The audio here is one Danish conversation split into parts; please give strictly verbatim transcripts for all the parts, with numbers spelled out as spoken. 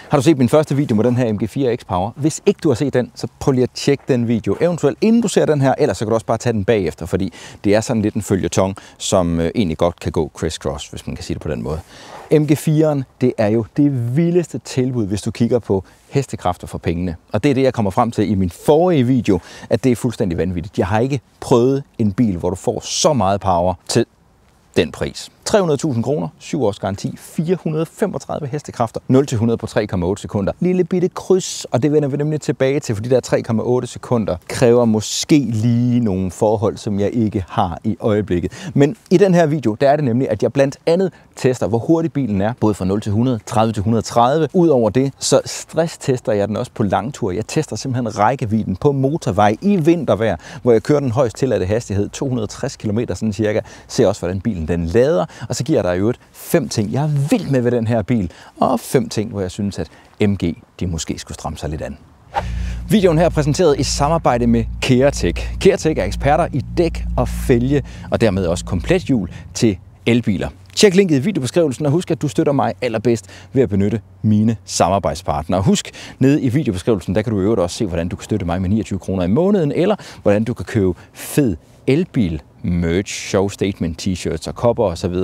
Har du set min første video med den her M G fire X-Power? Hvis ikke du har set den, så prøv lige at tjekke den video. Eventuelt inden du ser den her, ellers så kan du også bare tage den bagefter, fordi det er sådan lidt en føljeton, som øh, egentlig godt kan gå crisscross, hvis man kan sige det på den måde. M G fire'en, det er jo det vildeste tilbud, hvis du kigger på hestekræfter for pengene. Og det er det, jeg kommer frem til i min forrige video, at det er fuldstændig vanvittigt. Jeg har ikke prøvet en bil, hvor du får så meget power til den pris. tre hundrede tusind kroner, syv års garanti, fire hundrede og femogtredive hestekræfter, nul til hundrede på tre komma otte sekunder. Lille bitte kryds, og det vender vi nemlig tilbage til, for de der tre komma otte sekunder kræver måske lige nogle forhold, som jeg ikke har i øjeblikket. Men i den her video, der er det nemlig, at jeg blandt andet tester, hvor hurtig bilen er, både fra nul til hundrede, tredive til et hundrede og tredive. Udover det, så stresstester jeg den også på langtur. Jeg tester simpelthen rækkevidden på motorvej i vintervejr, hvor jeg kører den højst tilladte hastighed, to hundrede og tres kilometer sådan cirka. Ser også, hvordan bilen den lader. Og så giver der jo et fem ting, jeg er vild med ved den her bil, og fem ting, hvor jeg synes, at M G de måske skulle stramme sig lidt an. Videoen her er præsenteret i samarbejde med Keretech. Keretech er eksperter i dæk og fælge, og dermed også komplet hjul til elbiler. Tjek linket i videobeskrivelsen, og husk, at du støtter mig allerbedst ved at benytte mine samarbejdspartnere. Husk, nede i videobeskrivelsen, der kan du i øvrigt også se, hvordan du kan støtte mig med niogtyve kroner i måneden, eller hvordan du kan købe fed elbil merch, show statement, t-shirts og kopper osv.,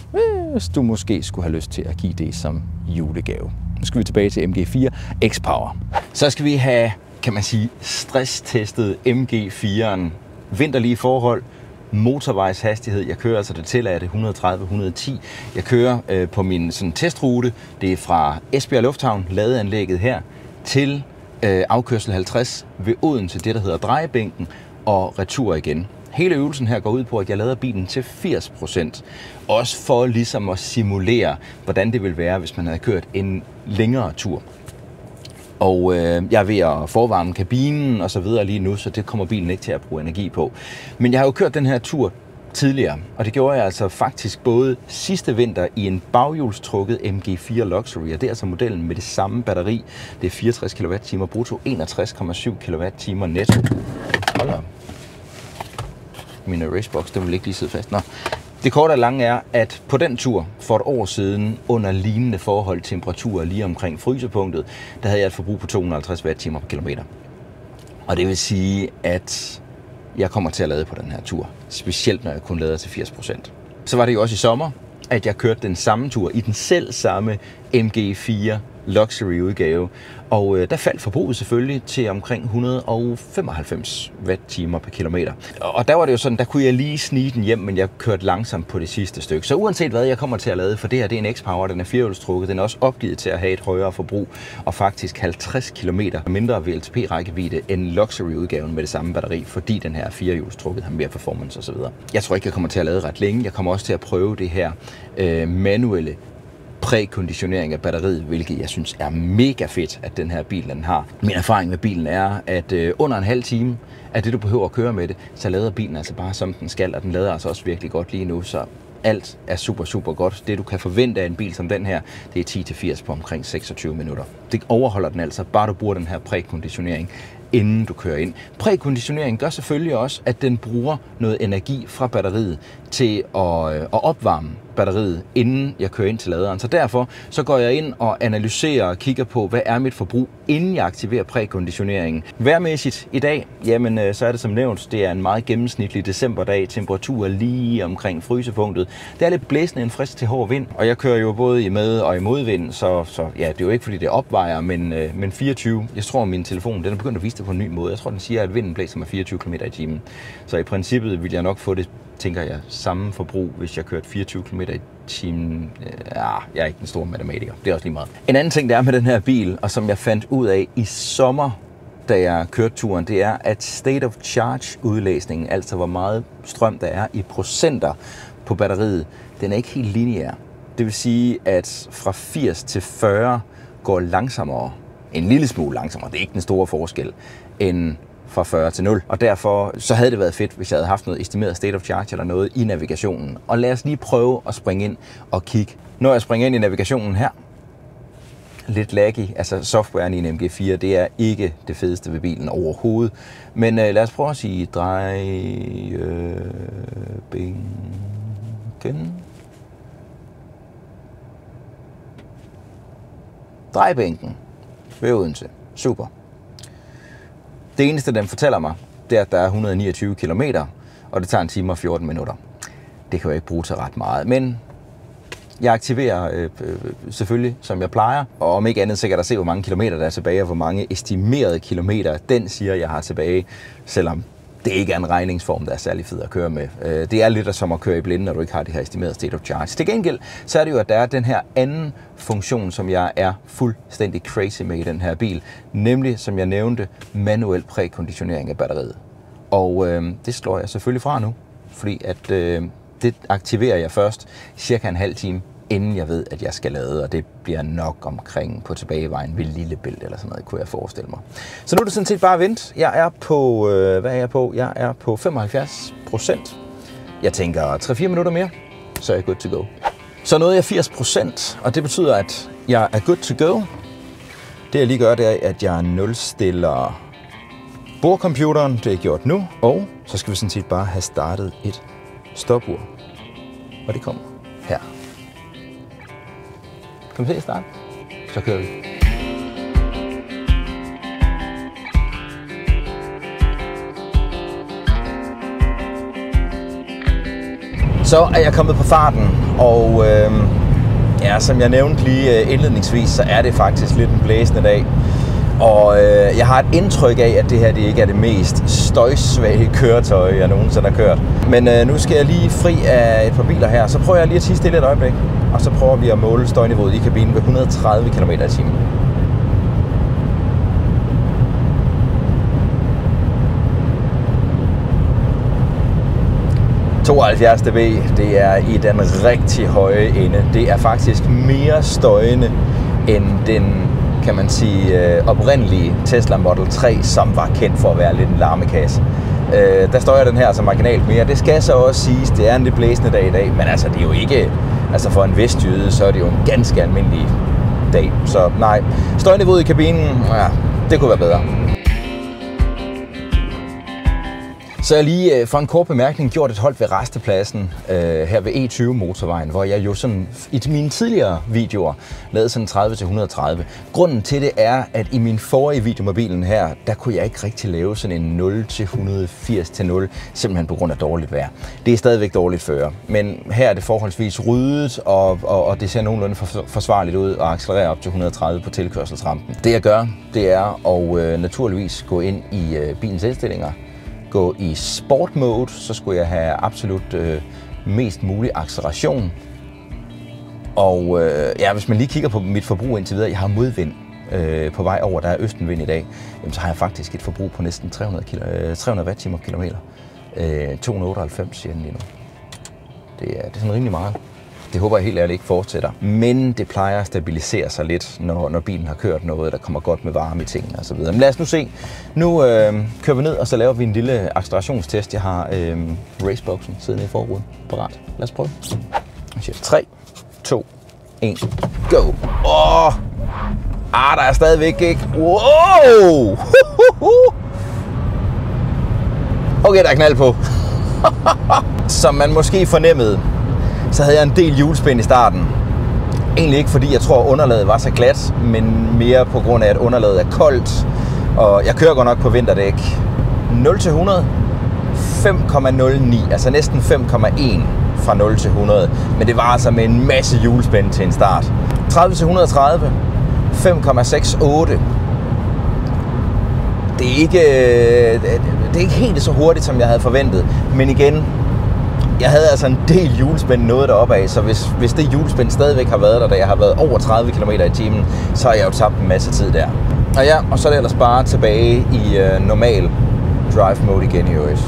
hvis du måske skulle have lyst til at give det som julegave. Nu skal vi tilbage til M G fire X-Power. Så skal vi have, kan man sige, stresstestet M G fire'en. Vinterlige forhold, motorvejshastighed. Jeg kører altså det tilladte et hundrede og tredive til et hundrede og ti. Jeg kører øh, på min sådan, testrute. Det er fra Esbjerg Lufthavn, ladeanlægget her, til øh, afkørsel halvtreds ved Odense, det der hedder drejebænken, og retur igen. Hele øvelsen her går ud på, at jeg lader bilen til firs procent. Også for ligesom at simulere, hvordan det vil være, hvis man havde kørt en længere tur. Og øh, jeg er ved at forvarme kabinen og så videre lige nu, så det kommer bilen ikke til at bruge energi på. Men jeg har jo kørt den her tur tidligere, og det gjorde jeg altså faktisk både sidste vinter i en baghjulstrukket M G fire Luxury, og det er altså modellen med det samme batteri. Det er fireogtres kilowatt-timer brutto, enogtres komma syv kilowatt-timer netto. Hold op. Min racebox, den vil ikke lige sidde fast. Nå. Det korte og lange er, at på den tur for et år siden, under lignende forhold, temperaturer lige omkring frysepunktet, der havde jeg et forbrug på to hundrede og halvtreds watt-timer per kilometer. Og det vil sige, at jeg kommer til at lade på den her tur, specielt når jeg kun lader til firs procent. Så var det jo også i sommer, at jeg kørte den samme tur i den selv samme M G fire Luxury udgave, og øh, der faldt forbruget selvfølgelig til omkring et hundrede og femoghalvfems watt-timer per kilometer. Og der var det jo sådan, der kunne jeg lige snige den hjem, men jeg kørte langsomt på det sidste stykke. Så uanset hvad jeg kommer til at lade, for det her det er en X-Power, den er firehjulstrukket, den er også opgivet til at have et højere forbrug, og faktisk halvtreds kilometer mindre V L T P-rækkevidde end Luxury-udgaven med det samme batteri, fordi den her er firehjulstrukket, har mere performance osv. Jeg tror ikke, jeg kommer til at lade ret længe. Jeg kommer også til at prøve det her øh, manuelle prækonditionering af batteriet, hvilket jeg synes er mega fedt, at den her bil den har. Min erfaring med bilen er, at øh, under en halv time af det, du behøver at køre med det, så lader bilen altså bare som den skal, og den lader altså også virkelig godt lige nu, så alt er super, super godt. Det, du kan forvente af en bil som den her, det er ti til firs på omkring seksogtyve minutter. Det overholder den altså, bare du bruger den her prækonditionering, inden du kører ind. Prækonditionering gør selvfølgelig også, at den bruger noget energi fra batteriet til at, at opvarme batteriet, inden jeg kører ind til laderen. Så derfor så går jeg ind og analyserer og kigger på, hvad er mit forbrug, inden jeg aktiverer prækonditioneringen. Vejrmæssigt i dag, jamen så er det som nævnt, det er en meget gennemsnitlig decemberdag, temperatur lige omkring frysepunktet. Det er lidt blæsende, en frisk til hård vind, og jeg kører jo både i med- og i modvind, så, så ja, det er jo ikke fordi det opvejer, men, men fireogtyve, jeg tror min telefon, den er begyndt at vise det på en ny måde. Jeg tror, den siger, at vinden blæser med fireogtyve kilometer i timen. Så i princippet vil jeg nok få det, tænker jeg, samme forbrug, hvis jeg kørte fireogtyve kilometer i timen. Ja, jeg er ikke den store matematiker. Det er også lige meget. En anden ting, der er med den her bil, og som jeg fandt ud af i sommer, da jeg kørte turen, det er, at state of charge udlæsningen, altså hvor meget strøm der er i procenter på batteriet, den er ikke helt lineær. Det vil sige, at fra firs til fyrre går langsommere, en lille smule langsommere, det er ikke den store forskel, end fra fyrre til nul. Og derfor så havde det været fedt, hvis jeg havde haft noget estimeret state of charge eller noget i navigationen. Og lad os lige prøve at springe ind og kigge. Når jeg springer ind i navigationen her, lidt laggy, altså softwaren i en M G fire, det er ikke det fedeste ved bilen overhovedet. Men øh, lad os prøve at sige drejebænken. drejebænken ved Odense. Super. Det eneste, den fortæller mig, det er, at der er et hundrede og niogtyve kilometer, og det tager en time og fjorten minutter. Det kan jeg ikke bruge til ret meget, men jeg aktiverer øh, øh, selvfølgelig, som jeg plejer, og om ikke andet, så kan der se, hvor mange kilometer der er tilbage, og hvor mange estimerede kilometer den siger, jeg har tilbage, selvom det ikke er en regningsform, der er særlig fed at køre med. Det er lidt som at køre i blinde, når du ikke har det her estimerede state of charge. Til gengæld, så er det jo, at der er den her anden funktion, som jeg er fuldstændig crazy med i den her bil, nemlig, som jeg nævnte, manuel prækonditionering af batteriet. Og øh, det slår jeg selvfølgelig fra nu, fordi at øh, det aktiverer jeg først cirka en halv time, inden jeg ved, at jeg skal lade, og det bliver nok omkring på tilbagevejen ved Lillebælt eller sådan noget, kunne jeg forestille mig. Så nu er det sådan set bare at vente. Jeg er på, øh, hvad er jeg på? Jeg er på femoghalvfjerds procent. Jeg tænker tre fire minutter mere, så er jeg good to go. Så nåede jeg firs procent, og det betyder, at jeg er good to go. Det jeg lige gør, det er, at jeg nulstiller bordcomputeren. Det er gjort nu, og så skal vi sådan set bare have startet et stopur. Og det kommer her. Kan vi se start? Så kører vi. Så er jeg kommet på farten, og øh, ja, som jeg nævnte lige indledningsvis, så er det faktisk lidt en blæsende dag. Og øh, jeg har et indtryk af, at det her det ikke er det mest støjsvage køretøj, jeg nogensinde har kørt. Men øh, nu skal jeg lige fri af et par biler her, så prøver jeg lige at tie stille et øjeblik. Og så prøver vi at måle støjniveauet i kabinen ved et hundrede og tredive kilometer i timen. tooghalvfjerds decibel, det er i den rigtig høje ende. Det er faktisk mere støjende end den, kan man sige, oprindelige Tesla Model tre, som var kendt for at være lidt en larmekasse. Øh, der støjer den her altså marginalt mere. Det skal så også siges, det er en lidt blæsende dag i dag, men altså det er jo ikke, altså for en vestjyde, så er det jo en ganske almindelig dag. Så nej, støjniveauet i kabinen, ja, det kunne være bedre. Så jeg lige for en kort bemærkning gjort et hold ved rastepladsen øh, her ved E tyve motorvejen, hvor jeg jo sådan i mine tidligere videoer lavede sådan tredive til et hundrede og tredive. Grunden til det er, at i min forrige video med bilen her, der kunne jeg ikke rigtig lave sådan en nul til et hundrede og firs til nul, simpelthen på grund af dårligt vejr. Det er stadigvæk dårligt føre, men her er det forholdsvis ryddet, og, og, og det ser nogenlunde forsvarligt ud og accelererer op til et hundrede og tredive på tilkørselsrampen. Det jeg gør, det er at øh, naturligvis gå ind i øh, bilens indstillinger, gå i sport mode, så skulle jeg have absolut øh, mest mulig acceleration. Og øh, ja, hvis man lige kigger på mit forbrug indtil videre, jeg har modvind øh, på vej over, der er østenvind i dag, jamen, så har jeg faktisk et forbrug på næsten tre hundrede, kilo, øh, tre hundrede watt-timer per kilometer. Øh, to hundrede og otteoghalvfems siger den lige nu. Det er, det er sådan rimelig meget. Det håber jeg helt ærligt ikke fortsætter. Men det plejer at stabilisere sig lidt, når, når bilen har kørt noget, der kommer godt med varme i tingene osv. Men lad os nu se. Nu øh, kører vi ned, og så laver vi en lille accelerationstest. Jeg har øh, raceboxen siddende i forruden parat. Lad os prøve. tre, to, et, go! Åh! Ah, der er stadigvæk ikke. Wow! Okay, der er knald på. Som man måske fornemmede, så havde jeg en del hjulspind i starten. Egentlig ikke fordi jeg tror, at underlaget var så glat, men mere på grund af, at underlaget er koldt. Og jeg kører godt nok på vinterdæk. nul til hundrede, fem komma nul ni, altså næsten fem komma en fra nul til hundrede. Men det var altså med en masse hjulspind til en start. tredive til et hundrede og tredive, fem komma seks otte. Det er ikke, det er ikke helt så hurtigt, som jeg havde forventet. Men igen, jeg havde altså en del hjulspænd noget deroppe af, så hvis, hvis det hjulspænd stadigvæk har været der, da jeg har været over tredive kilometer i timen, så har jeg jo tabt en masse tid der. Og ja, og så er det ellers bare tilbage i uh, normal drive mode igen i øvrigt.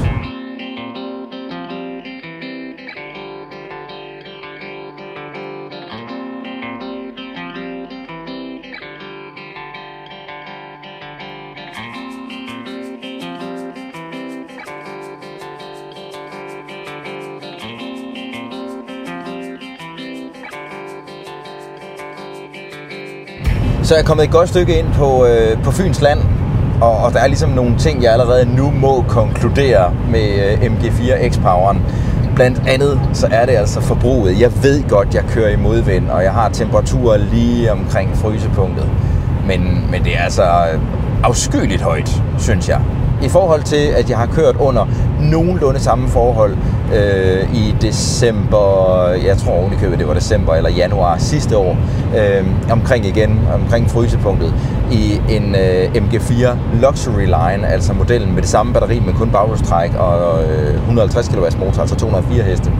Så jeg er kommet et godt stykke ind på, øh, på Fyns land, og, og der er ligesom nogle ting, jeg allerede nu må konkludere med øh, M G fire X-Poweren. Blandt Blandt andet så er det altså forbruget. Jeg ved godt, jeg kører i modvind, og jeg har temperaturer lige omkring frysepunktet. Men, men det er altså afskyeligt højt, synes jeg. I forhold til, at jeg har kørt under nogenlunde samme forhold øh, i december, jeg tror ovenikøbet, det var december eller januar sidste år, øh, omkring igen, omkring frysepunktet, i en øh, M G fire Luxury Line, altså modellen med det samme batteri, men kun baghjulstræk og øh, et hundrede og halvtreds kilowatt motor, altså to hundrede og fire heste.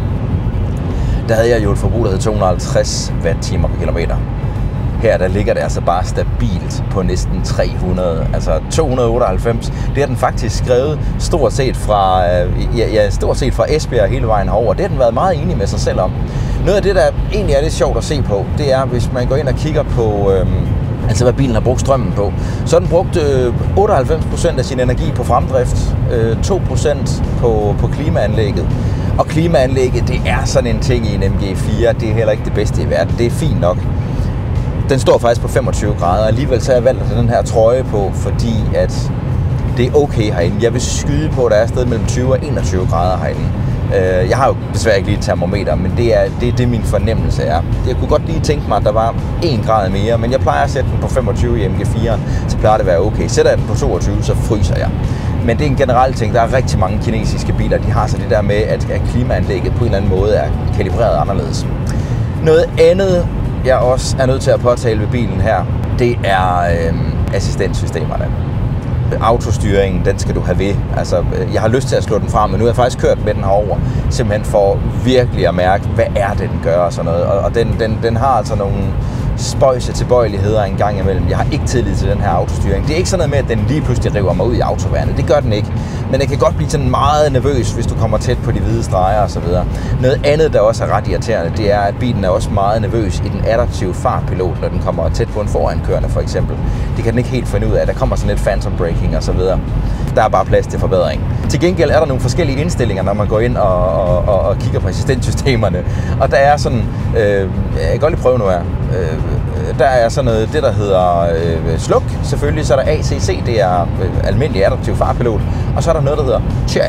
Der havde jeg jo et forbrug, der hed to hundrede og halvtreds watt-timer per kilometer. Her der ligger det altså bare stabilt på næsten tre hundrede, altså to hundrede og otteoghalvfems. Det har den faktisk skrevet stort set fra, ja, ja, stort set fra Esbjerg hele vejen herover. Det har den været meget enig med sig selv om. Noget af det, der egentlig er lidt sjovt at se på, det er, hvis man går ind og kigger på, øhm, altså hvad bilen har brugt strømmen på. Så har den brugt øh, otteoghalvfems procent af sin energi på fremdrift, øh, to procent på, på klimaanlægget. Og klimaanlægget, det er sådan en ting i en M G fire, det er heller ikke det bedste i verden. Det er fint nok. Den står faktisk på femogtyve grader, alligevel så har jeg valgt at tage den her trøje på, fordi at det er okay herinde. Jeg vil skyde på, at der er et sted mellem tyve og enogtyve grader herinde. Jeg har jo desværre ikke lige et termometer, men det er det, er det min fornemmelse er. Jeg kunne godt lige tænke mig, at der var en grad mere, men jeg plejer at sætte den på femogtyve i M G fire, så plejer det at være okay. Sætter jeg den på toogtyve, så fryser jeg. Men det er en generel ting. Der er rigtig mange kinesiske biler, de har så det der med, at klimaanlægget på en eller anden måde er kalibreret anderledes. Noget andet, jeg også er nødt til at påtale ved bilen her, det er øh, assistenssystemerne. Autostyringen, den skal du have ved. Altså, jeg har lyst til at slå den frem, men nu har jeg faktisk kørt med den herover, simpelthen for virkelig at mærke, hvad er det, den gør og sådan noget. Og, og den, den, den har altså nogle spøjse tilbøjeligheder en gang imellem. Jeg har ikke tillid til den her autostyring. Det er ikke sådan noget med, at den lige pludselig river mig ud i autoværnet. Det gør den ikke. Men den kan godt blive sådan meget nervøs, hvis du kommer tæt på de hvide streger osv. Noget andet, der også er ret irriterende, det er, at bilen er også meget nervøs i den adaptive fartpilot, når den kommer tæt på en forankørende for eksempel. Det kan den ikke helt finde ud af. Der kommer sådan lidt phantom braking osv. Der er bare plads til forbedring. Til gengæld er der nogle forskellige indstillinger, når man går ind og, og, og, og kigger på assistenssystemerne. Og der er sådan, øh, jeg kan godt lige prøve nu her. Øh, der er sådan noget, det der hedder øh, sluk, selvfølgelig, så er der A C C, det er øh, almindelig adaptiv fartpilot, og så er der noget, der hedder tja.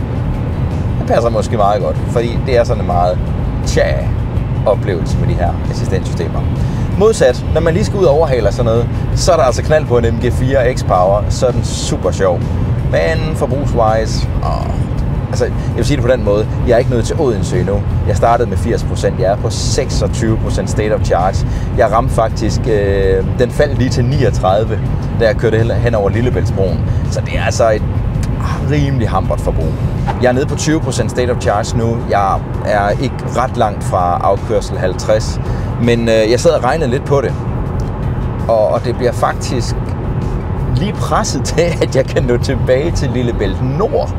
Det passer måske meget godt, fordi det er sådan en meget tja oplevelse med de her assistenssystemer. Modsat, når man lige skal ud og overhale sådan noget, så er der altså knald på en M G fire X-Power, så er den super sjov. Men forbrugswise, åh, altså, jeg vil sige det på den måde, jeg er ikke nået til Odense endnu. Jeg startede med firs procent, jeg er på seksogtyve procent state of charge. Jeg ramte faktisk, øh, den faldt lige til niogtredive, da jeg kørte hen over Lillebæltsbroen. Så det er altså et rimelig hampert forbrug. Jeg er nede på tyve procent state of charge nu. Jeg er ikke ret langt fra afkørsel halvtreds, men øh, jeg sad og regnede lidt på det. Og, og det bliver faktisk lige presset til, at jeg kan nå tilbage til Lillebælt Nord.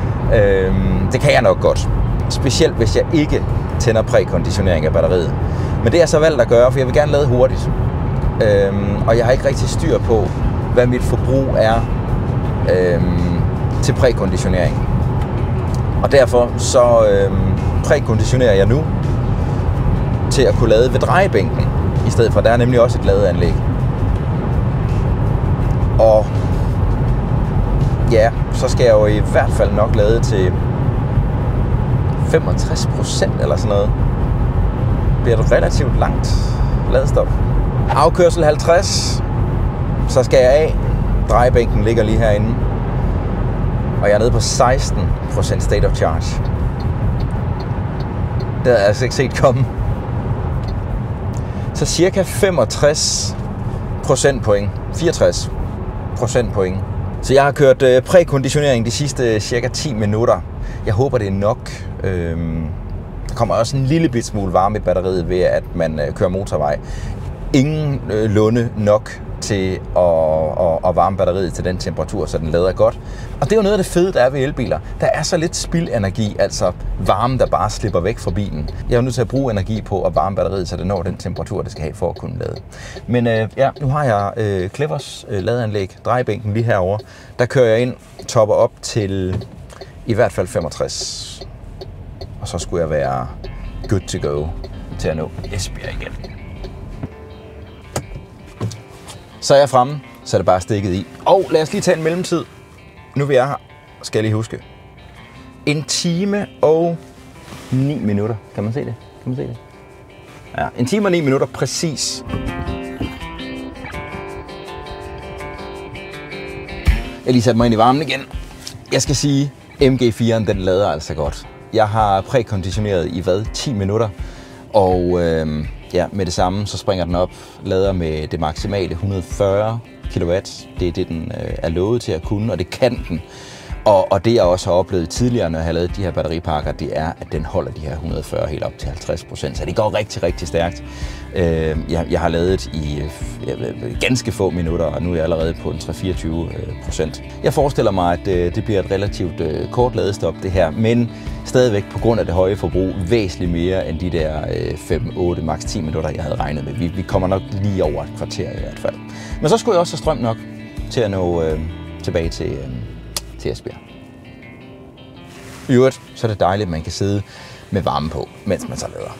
Øhm, det kan jeg nok godt. Specielt hvis jeg ikke tænder prækonditionering af batteriet. Men det er jeg så valgt at gøre, for jeg vil gerne lade hurtigt. Øhm, og jeg har ikke rigtig styr på, hvad mit forbrug er øhm, til prækonditionering. Og derfor så øhm, prækonditionerer jeg nu til at kunne lade ved drejebænken, i stedet for, der er nemlig også et ladeanlæg. Og ja, så skal jeg jo i hvert fald nok lade til femogtres procent eller sådan noget. Det bliver et relativt langt ladestop. Afkørsel halvtreds, så skal jeg af. Drejebænken ligger lige herinde. Og jeg er nede på seksten procent state of charge. Det havde jeg altså ikke set komme. Så cirka femogtres procent point. fireogtres procent point. Så jeg har kørt øh, prækonditionering de sidste cirka ti minutter. Jeg håber, det er nok. Øhm, der kommer også en lille bit smule varme i batteriet ved, at man øh, kører motorvej. Ingen øh, lunde nok til at, at, at varme batteriet til den temperatur, så den lader godt. Og det er jo noget af det fede, der er ved elbiler. Der er så lidt spildenergi, altså varme, der bare slipper væk fra bilen. Jeg er nødt til at bruge energi på at varme batteriet, så det når den temperatur, det skal have for at kunne lade. Men øh, ja, nu har jeg øh, Clevers øh, ladeanlæg, drejebænken lige herover. Der kører jeg ind, topper op til i hvert fald femogtres. Og så skulle jeg være good to go til at nå Esbjerg igen. Så er jeg fremme, så er det bare stikket i. Og lad os lige tage en mellemtid. Nu vil jeg her, skal jeg lige huske. En time og ni minutter. Kan man se det? Kan man se det? Ja, en time og ni minutter præcis. Jeg lige sat mig ind i varmen igen. Jeg skal sige, M G fire'en den lader altså godt. Jeg har prækonditioneret i hvad? ti minutter. Og øh, ja, med det samme, så springer den op, lader med det maksimale et hundrede og fyrre kilowatt. Det er det, den øh, er lovet til at kunne, og det kan den. Og, og det, jeg også har oplevet tidligere, når jeg har lavet de her batteripakker, det er, at den holder de her et hundrede og fyrre helt op til halvtreds procent. Så det går rigtig, rigtig stærkt. Øh, jeg, jeg har lavet i øh, ganske få minutter, og nu er jeg allerede på en tre til fireogtyve procent. Jeg forestiller mig, at øh, det bliver et relativt øh, kort ladestop, det her, men stadigvæk på grund af det høje forbrug væsentligt mere end de der øh, fem, otte, maks ti minutter, jeg havde regnet med. Vi, vi kommer nok lige over et kvarter i hvert fald. Men så skulle jeg også have strøm nok til at nå øh, tilbage til... Øh, til Esbjerg. I øvrigt, så er det dejligt, at man kan sidde med varme på, mens man så lader.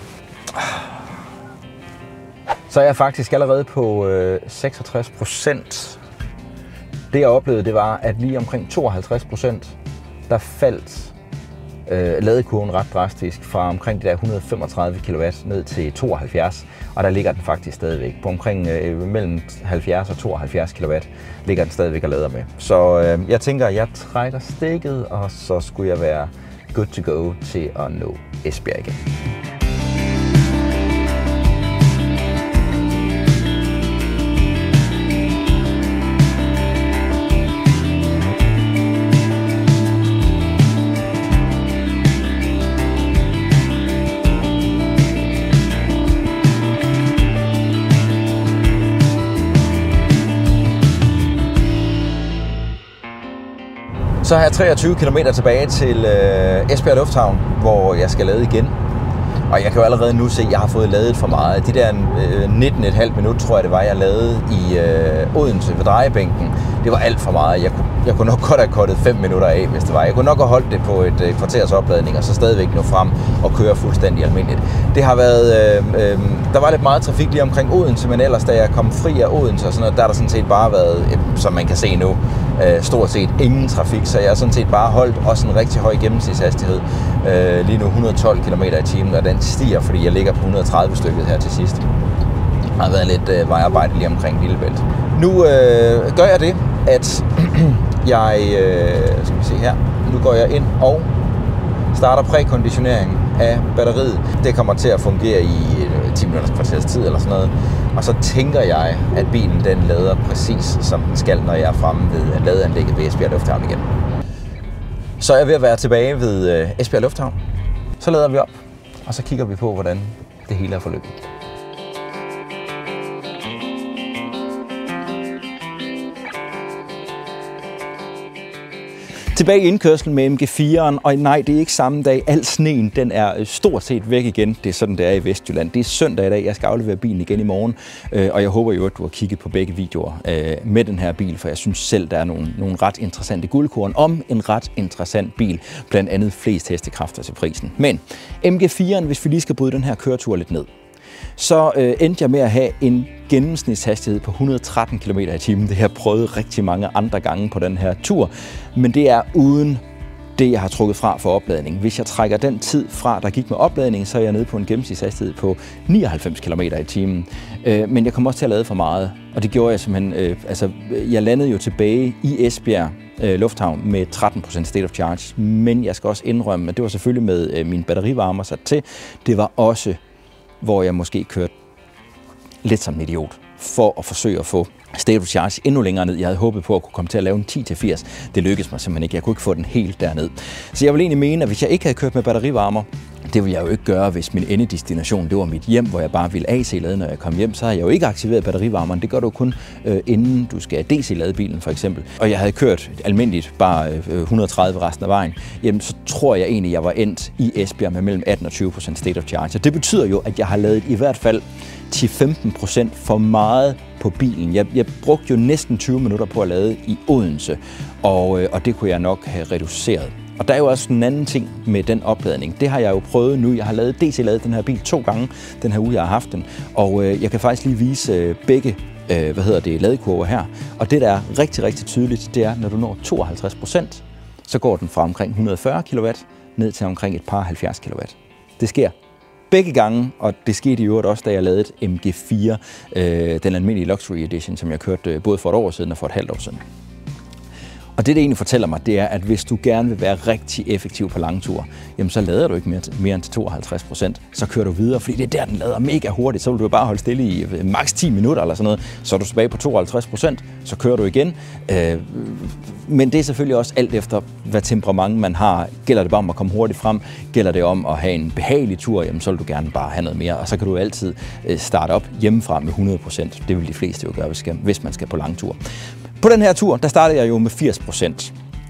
Så er jeg faktisk allerede på øh, seksogtres procent. Det jeg oplevede, det var, at lige omkring tooghalvtreds procent, der faldt øh, ladekurven ret drastisk fra omkring de der et hundrede og femogtredive kilowatt ned til tooghalvfjerds, og der ligger den faktisk stadigvæk. På omkring øh, mellem halvfjerds og tooghalvfjerds kilowatt ligger den stadigvæk og lader med. Så øh, jeg tænker, at jeg trækker stikket, og så skulle jeg være good to go til at nå Esbjerg igen. Så har jeg treogtyve kilometer tilbage til øh, Esbjerg Lufthavn, hvor jeg skal lade igen. Og jeg kan jo allerede nu se, at jeg har fået ladet for meget. De der øh, nitten komma fem minut, tror jeg det var, jeg lavede i øh, Odense ved drejebænken. Det var alt for meget. Jeg kunne, jeg kunne nok godt have kortet fem minutter af, hvis det var. Jeg kunne nok have holdt det på et øh, kvarters opladning, og så stadigvæk nå frem og køre fuldstændig almindeligt. Det har været, øh, øh, der var lidt meget trafik lige omkring Odense, men ellers da jeg kom fri af Odense og sådan noget, der har der sådan set bare været, øh, som man kan se nu, øh, stort set ingen trafik. Så jeg har sådan set bare holdt også en rigtig høj gennemsnitshastighed. Øh, lige nu et hundrede og tolv kilometer i timen, og den stiger, fordi jeg ligger på et hundrede og tredive stykket her til sidst. Der har været lidt øh, vejarbejde lige omkring Lillebælt. Nu øh, gør jeg det, at jeg, øh, skal vi se her, nu går jeg ind og starter prækonditionering af batteriet. Det kommer til at fungere i øh, ti minutters kvarters tid eller sådan noget. Og så tænker jeg, at bilen den lader præcis som den skal, når jeg er fremme ved ladeanlægget ved Esbjerg Lufthavn igen. Så er jeg ved at være tilbage ved øh, Esbjerg Lufthavn. Så lader vi op, og så kigger vi på, hvordan det hele er forløbet. Tilbage i indkørslen med M G fire'eren, og nej, det er ikke samme dag. Al sneen, den er stort set væk igen. Det er sådan, det er i Vestjylland. Det er søndag i dag. Jeg skal aflevere bilen igen i morgen, og jeg håber jo, at du har kigget på begge videoer med den her bil, for jeg synes selv, der er nogle, nogle ret interessante guldkorn om en ret interessant bil, blandt andet flest hestekræfter til prisen. Men M G fire'eren, hvis vi lige skal bryde den her køretur lidt ned, så øh, endte jeg med at have en gennemsnitshastighed på et hundrede og tretten kilometer i timen. Det har jeg prøvet rigtig mange andre gange på den her tur, men det er uden det, jeg har trukket fra for opladning. Hvis jeg trækker den tid fra, der gik med opladning, så er jeg nede på en gennemsnitshastighed på nioghalvfems kilometer i timen. Øh, men jeg kom også til at lade for meget, og det gjorde jeg simpelthen. Øh, altså, jeg landede jo tilbage i Esbjerg øh, Lufthavn med tretten procent state of charge, men jeg skal også indrømme, at det var selvfølgelig med øh, min batterivarmer sat til. Det var også hvor jeg måske kørte lidt som en idiot for at forsøge at få state of charge endnu længere ned. Jeg havde håbet på at kunne komme til at lave en ti til firs. Det lykkedes mig simpelthen ikke. Jeg kunne ikke få den helt derned. Så jeg vil egentlig mene, at hvis jeg ikke havde kørt med batterivarmer, det ville jeg jo ikke gøre, hvis min endedestination det var mit hjem, hvor jeg bare ville A C-lade, når jeg kom hjem. Så har jeg jo ikke aktiveret batterivarmeren. Det gør du kun øh, inden du skal D C-lade bilen for eksempel. Og jeg havde kørt almindeligt bare øh, et hundrede og tredive resten af vejen. Jamen så tror jeg egentlig, at jeg var endt i Esbjerg med mellem atten og tyve procent state of charge. Og det betyder jo, at jeg har lavet i hvert fald ti til femten procent for meget på bilen. Jeg, jeg brugte jo næsten tyve minutter på at lade i Odense, og, øh, og det kunne jeg nok have reduceret. Og der er jo også en anden ting med den opladning. Det har jeg jo prøvet nu. Jeg har lavet D C-ladet den her bil to gange, den her uge, jeg har haft den. Og øh, jeg kan faktisk lige vise øh, begge øh, hvad hedder det, ladekurver her. Og det, der er rigtig, rigtig tydeligt, det er, når du når tooghalvtreds procent, så går den fra omkring et hundrede og fyrre kilowatt ned til omkring et par halvfjerds kilowatt. Det sker begge gange, og det skete i øvrigt også, da jeg lavede et M G fire, øh, den almindelige Luxury Edition, som jeg kørte både for et år siden og for et halvt år siden. Og det, det egentlig fortæller mig, det er, at hvis du gerne vil være rigtig effektiv på lange ture, jamen så lader du ikke mere, mere end til tooghalvtreds procent. Så kører du videre, fordi det er der, den lader mega hurtigt. Så vil du bare holde stille i maks ti minutter eller sådan noget. Så er du tilbage på tooghalvtreds procent, så kører du igen. Øh, men det er selvfølgelig også alt efter, hvad temperament man har. Gælder det bare om at komme hurtigt frem? Gælder det om at have en behagelig tur? Jamen så vil du gerne bare have noget mere. Og så kan du altid starte op hjemmefra med hundrede procent. Det vil de fleste jo gøre, hvis man skal på lang tur. På den her tur, der startede jeg jo med firs procent,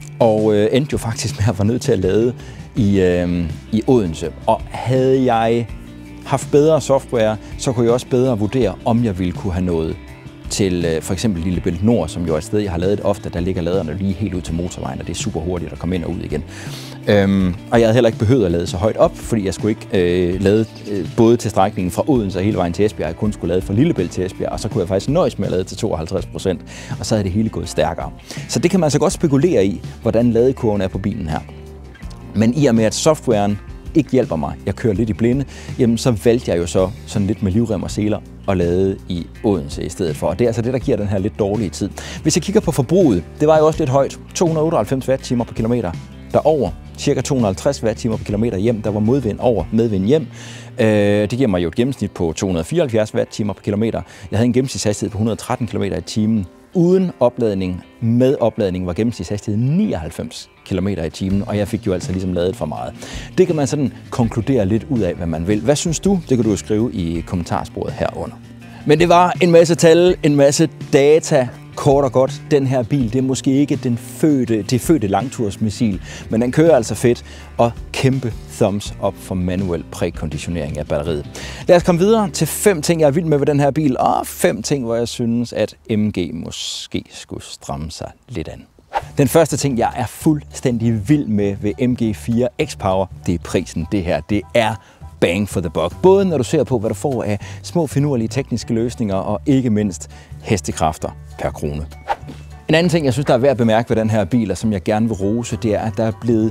og øh, endte jo faktisk med at være nødt til at lade i, øh, i Odense. Og havde jeg haft bedre software, så kunne jeg også bedre vurdere, om jeg ville kunne have nået til øh, for eksempel Lillebælt Nord, som jo er et sted, jeg har lavet ofte, der ligger laderne lige helt ud til motorvejen, og det er super hurtigt at komme ind og ud igen. Øhm, og jeg havde heller ikke behøvet at lade så højt op, fordi jeg skulle ikke øh, lade øh, både til strækningen fra Odense og hele vejen til Esbjerg. Jeg kun skulle lade fra Lillebælt til Esbjerg, og så kunne jeg faktisk nøjes med at lade til tooghalvtreds procent, og så havde det hele gået stærkere. Så det kan man altså godt spekulere i, hvordan ladekurven er på bilen her. Men i og med, at softwaren ikke hjælper mig, jeg kører lidt i blinde, jamen så valgte jeg jo så sådan lidt med livrem og seler og lade i Odense i stedet for. Og det er altså det, der giver den her lidt dårlige tid. Hvis jeg kigger på forbruget, det var jo også lidt højt. to hundrede og otteoghalvfems watt-timer per kilometer derover. Cirka to hundrede og halvtreds watt-timer per kilometer hjem. Der var modvind over, medvind hjem. Øh, det giver mig jo et gennemsnit på to hundrede og fireoghalvfjerds watt-timer per kilometer. Jeg havde en gennemsnitshastighed på et hundrede og tretten kilometer i timen. Uden opladning, med opladning, var gennemsnitshastigheden nioghalvfems kilometer i timen, og jeg fik jo altså ligesom ladet for meget. Det kan man sådan konkludere lidt ud af, hvad man vil. Hvad synes du? Det kan du jo skrive i kommentarsporet herunder. Men det var en masse tal, en masse data. Kort og godt, den her bil, det er måske ikke den fødte, det fødte langtursmissil, men den kører altså fedt, og kæmpe thumbs up for manuel prækonditionering af batteriet. Lad os komme videre til fem ting, jeg er vild med ved den her bil, og fem ting, hvor jeg synes, at M G måske skulle stramme sig lidt an. Den første ting, jeg er fuldstændig vild med ved M G fire X-Power, det er prisen. Det her, det er bang for the buck. Både når du ser på, hvad du får af små finurlige tekniske løsninger, og ikke mindst hestekræfter per krone. En anden ting, jeg synes, der er værd at bemærke ved den her bil, og som jeg gerne vil rose, det er, at der er blevet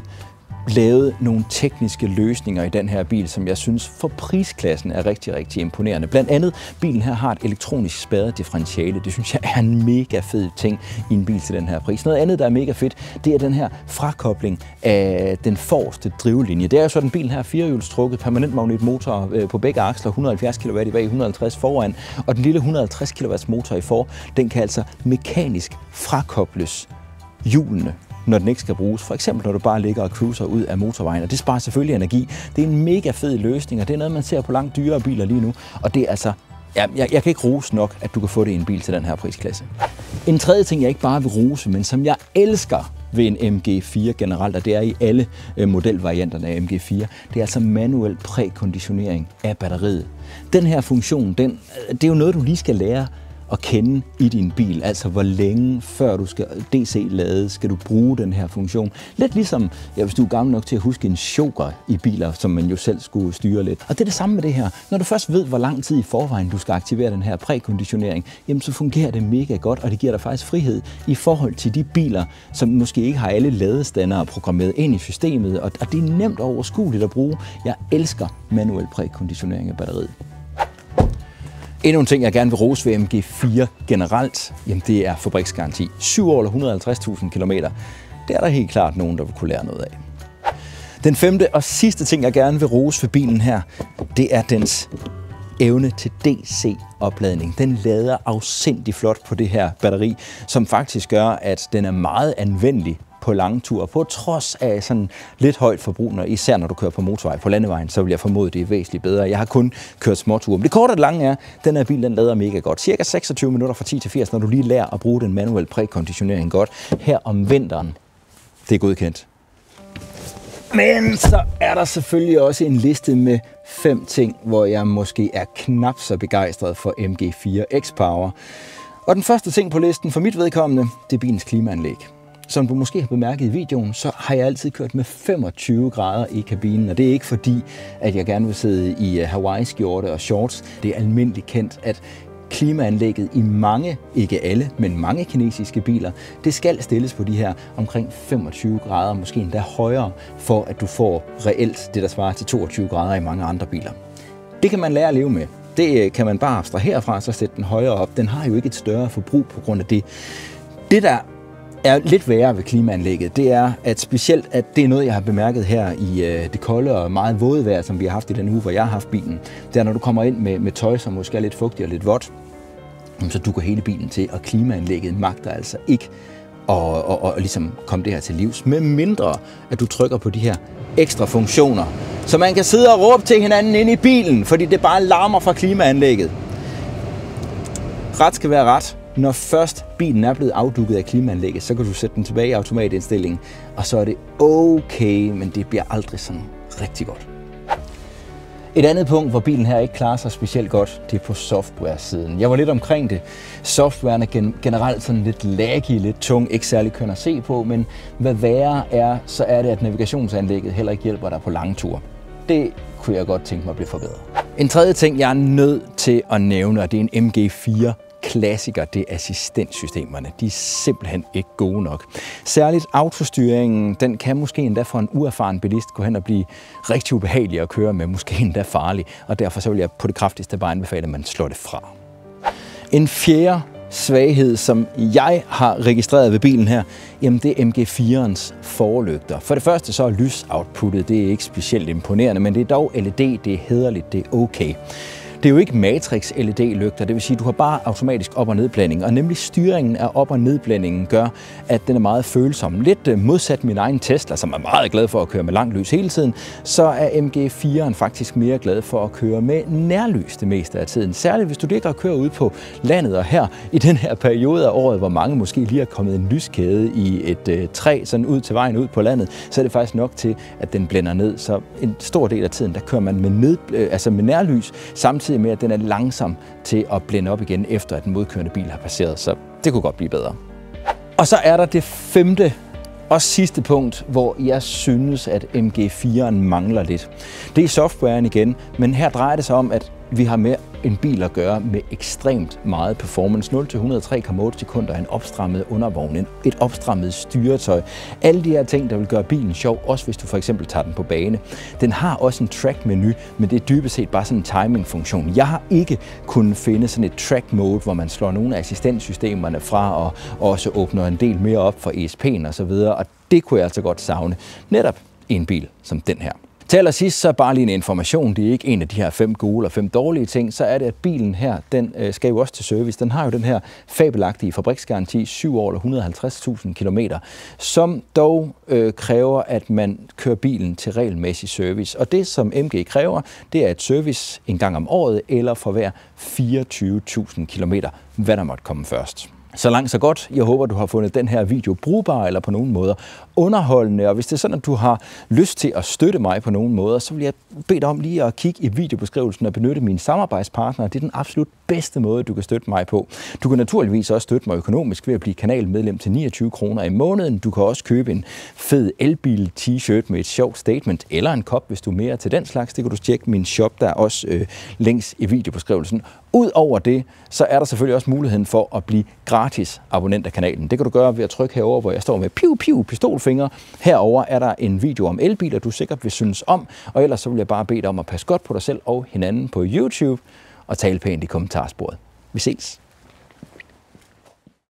lavet nogle tekniske løsninger i den her bil, som jeg synes for prisklassen er rigtig, rigtig imponerende. Blandt andet, bilen her har et elektronisk spadedifferentiale. Det synes jeg er en mega fed ting i en bil til den her pris. Noget andet, der er mega fedt, det er den her frakobling af den forreste drivlinje. Det er jo sådan, bilen her er firehjulstrukket, permanent magnetmotor på begge aksler, et hundrede og halvfjerds kilowatt i bag, et hundrede og halvtreds foran, og den lille et hundrede og halvtreds kilowatt motor i for, den kan altså mekanisk frakobles hjulene, når den ikke skal bruges. For eksempel når du bare ligger og cruiser ud af motorvejen, og det sparer selvfølgelig energi. Det er en mega fed løsning, og det er noget, man ser på langt dyrere biler lige nu. Og det er altså, ja, jeg, jeg kan ikke rose nok, at du kan få det i en bil til den her prisklasse. En tredje ting, jeg ikke bare vil rose, men som jeg elsker ved en M G fire generelt, og det er i alle modelvarianterne af M G fire, det er altså manuel prækonditionering af batteriet. Den her funktion, den, det er jo noget, du lige skal lære at kende i din bil, altså hvor længe før du skal D C-lade, skal du bruge den her funktion. Lidt ligesom, ja, hvis du er gammel nok til at huske en choker i biler, som man jo selv skulle styre lidt. Og det er det samme med det her. Når du først ved, hvor lang tid i forvejen du skal aktivere den her prækonditionering, jamen så fungerer det mega godt, og det giver dig faktisk frihed i forhold til de biler, som måske ikke har alle ladestandere programmeret ind i systemet, og det er nemt og overskueligt at bruge. Jeg elsker manuel prækonditionering af batteriet. Endnu en ting, jeg gerne vil rose ved M G fire generelt, jamen det er fabriksgaranti. syv år eller et hundrede og halvtreds tusind kilometer. Det er der helt klart nogen, der vil kunne lære noget af. Den femte og sidste ting, jeg gerne vil rose ved bilen her, det er dens evne til D C-opladning. Den lader afsindig flot på det her batteri, som faktisk gør, at den er meget anvendelig på lange ture, på trods af sådan lidt højt forbrug, når, især når du kører på motorvej. På landevejen, så vil jeg formode, det er væsentligt bedre. Jeg har kun kørt småture. Men det korte og lange er, at den her bil, den lader mega godt. Cirka seksogtyve minutter fra ti til firs, når du lige lærer at bruge den manuelle prækonditionering godt. Her om vinteren, det er godkendt. Men så er der selvfølgelig også en liste med fem ting, hvor jeg måske er knap så begejstret for M G fire X-Power. Og den første ting på listen for mit vedkommende, det er bilens klimaanlæg. Som du måske har bemærket i videoen, så har jeg altid kørt med femogtyve grader i kabinen, og det er ikke fordi, at jeg gerne vil sidde i Hawaii-skjorte og shorts. Det er almindeligt kendt, at klimaanlægget i mange, ikke alle, men mange kinesiske biler, det skal stilles på de her omkring femogtyve grader, måske endda højere, for at du får reelt det, der svarer til toogtyve grader i mange andre biler. Det kan man lære at leve med. Det kan man bare abstrahere fra, så sætte den højere op. Den har jo ikke et større forbrug på grund af det. Det, der er lidt værre ved klimaanlægget, det er, at specielt, at det er noget, jeg har bemærket her i øh, det kolde og meget våde vejr, som vi har haft i den uge, hvor jeg har haft bilen. Det er, når du kommer ind med, med tøj, som måske er lidt fugtigt og lidt vådt, så dukker hele bilen til, og klimaanlægget magter altså ikke at, at, at, at ligesom komme det her til livs, med mindre, at du trykker på de her ekstra funktioner, så man kan sidde og råbe til hinanden inde i bilen, fordi det bare larmer fra klimaanlægget. Ret skal være ret. Når først bilen er blevet afdukket af klimaanlægget, så kan du sætte den tilbage i automatindstillingen, og så er det okay, men det bliver aldrig sådan rigtig godt. Et andet punkt, hvor bilen her ikke klarer sig specielt godt, det er på software-siden. Jeg var lidt omkring det. Softwaren er gen- generelt sådan lidt laggy, lidt tung, ikke særlig køn at se på, men hvad værre er, så er det, at navigationsanlægget heller ikke hjælper dig på lange ture. Det kunne jeg godt tænke mig at blive forbedret. En tredje ting, jeg er nødt til at nævne, og det er en M G fire klassiker, det er assistentsystemerne. De er simpelthen ikke gode nok. Særligt autostyringen, den kan måske endda for en uerfaren bilist gå hen og blive rigtig ubehagelig at køre med, måske endda farlig, og derfor så vil jeg på det kraftigste bare anbefale, at man slår det fra. En fjerde svaghed, som jeg har registreret ved bilen her, jamen det er M G firens forlygter. For det første så er lysoutputtet, det er ikke specielt imponerende, men det er dog L E D, det er hæderligt, det er okay. Det er jo ikke matrix L E D-lygter, det vil sige, at du har bare automatisk op- og nedblænding, og nemlig styringen af op- og nedblændingen gør, at den er meget følsom. Lidt modsat min egen Tesla, som er meget glad for at køre med langt lys hele tiden, så er M G fireren faktisk mere glad for at køre med nærlys det meste af tiden. Særligt hvis du ligger og kører ud på landet, og her i den her periode af året, hvor mange måske lige er kommet en lyskæde i et øh, træ, sådan ud til vejen ud på landet, så er det faktisk nok til, at den blænder ned. Så en stor del af tiden, der kører man med, ned, øh, altså med nærlys, samtidig med, at den er langsom til at blænde op igen, efter at den modkørende bil har passeret. Så det kunne godt blive bedre. Og så er der det femte og sidste punkt, hvor jeg synes, at M G fireren mangler lidt. Det er softwaren igen, men her drejer det sig om, at vi har med en bil at gøre med ekstremt meget performance. nul til et hundrede og tre komma otte sekunder, en opstrammet undervogn, et opstrammet styretøj. Alle de her ting, der vil gøre bilen sjov, også hvis du for eksempel tager den på bane. Den har også en track-menu, men det er dybest set bare sådan en timing-funktion. Jeg har ikke kunnet finde sådan et track-mode, hvor man slår nogle af assistentsystemerne fra og også åbner en del mere op for E S P'en og så videre, og det kunne jeg altså godt savne netop i en bil som den her. Til allersidst så bare lige en information, det er ikke en af de her fem gode eller fem dårlige ting, så er det, at bilen her, den øh, skal jo også til service. Den har jo den her fabelagtige fabriksgaranti, syv år eller et hundrede og halvtreds tusind kilometer, som dog øh, kræver, at man kører bilen til regelmæssig service. Og det, som M G kræver, det er et service en gang om året eller for hver fireogtyve tusind kilometer, hvad der måtte komme først. Så langt så godt. Jeg håber, du har fundet den her video brugbar eller på nogen måder underholdende. Og hvis det er sådan, at du har lyst til at støtte mig på nogen måder, så vil jeg bede dig om lige at kigge i videobeskrivelsen og benytte mine samarbejdspartnere. Det er den absolut bedste måde, du kan støtte mig på. Du kan naturligvis også støtte mig økonomisk ved at blive kanalmedlem til niogtyve kroner i måneden. Du kan også købe en fed elbil t-shirt med et sjovt statement eller en kop, hvis du er mere til den slags. Det kan du tjekke min shop, der er også øh, links i videobeskrivelsen. Udover det, så er der selvfølgelig også muligheden for at blive gratis abonnent af kanalen. Det kan du gøre ved at trykke herover, hvor jeg står med piu piu pistolfinger. Herover er der en video om elbiler, du sikkert vil synes om, og ellers så vil jeg bare bede dig om at passe godt på dig selv og hinanden på YouTube og tale pænt i kommentarsporet. Vi ses!